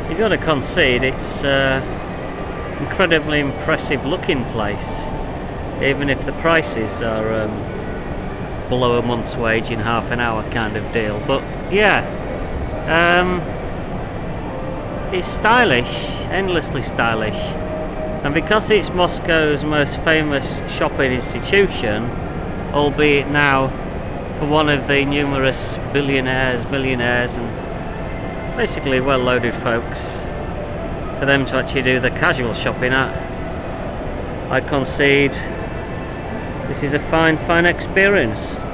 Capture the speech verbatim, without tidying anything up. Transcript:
you've got to concede it's uh, incredibly impressive looking place, even if the prices are um, below a month's wage in half an hour kind of deal. But yeah, um, it's stylish, endlessly stylish, and because it's Moscow's most famous shopping institution, albeit now for one of the numerous billionaires, millionaires and basically well-loaded folks, for them to actually do the casual shopping at, I concede this is a fine, fine experience.